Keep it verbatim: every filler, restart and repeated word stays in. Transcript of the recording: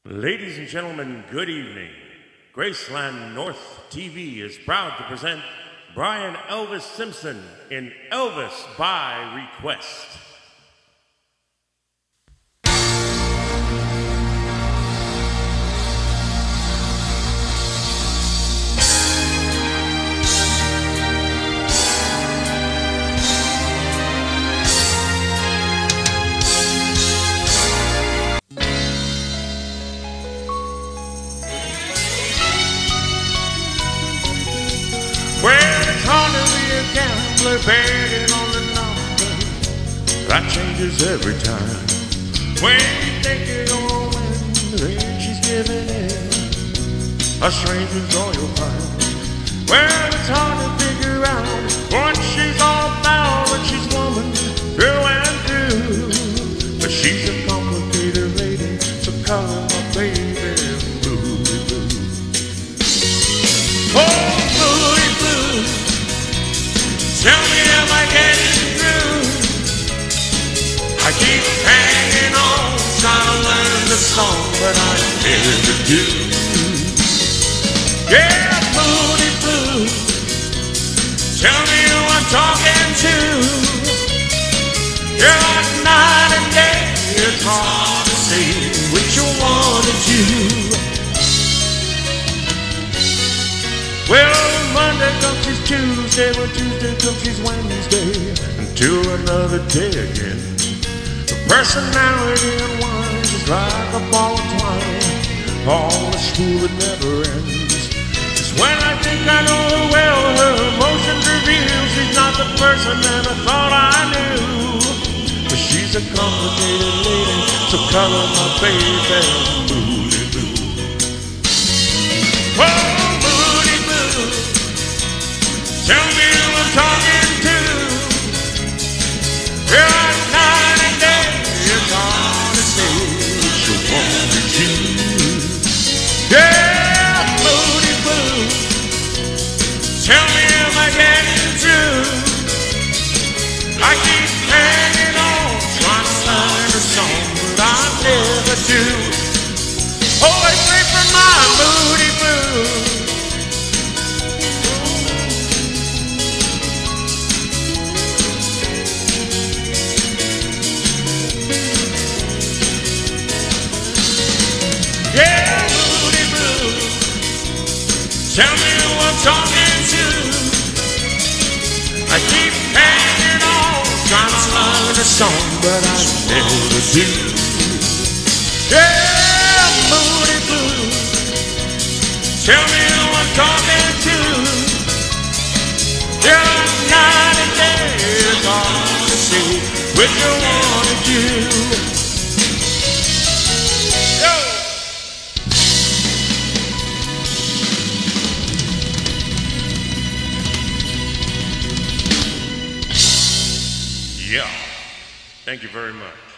Ladies and gentlemen, good evening. Graceland North T V is proud to present Brian Elvis Simpson in Elvis by Request. Well, it's hard to be a gambler betting on the number. That changes every time. When you think you're gonna win, then she's giving in. A stranger's all you'll find. Well, it's hard to figure out what she's all about when she's woman through and through. But she's a complicated lady, so call her my baby Moody Blue. Oh, tell me, am I getting through? I keep hanging on, trying to learn the song, but I never do. Yeah, Moody Blue, tell me who I'm talking to. Yeah, like night and day, it's hard to say which one is you. Well, Monday comes she's Tuesday, when Tuesday comes she's Wednesday, until another day again. The personality unwinds is like a ball of twine, all the school that never ends. Just when I think I know her well, her emotions reveal she's not the person that I thought I knew. But she's a complicated lady, so color my baby Moody Blue. Whoa! Tell me who I'm talking to. Yeah, like night and day, it's hard to say which one is you. Yeah, Moody Blue, tell me am I getting through? I keep hanging on, trying to find a song, but I never do. Always wait for my Moody Blue. Yeah, Moody Blue, tell me who I'm talking to. I keep hanging on, trying to learn a song, but I never do. Yeah, Moody Blue, tell me who I'm talking to. Yeah, night and day, it's hard to see which one is you. Yeah, thank you very much.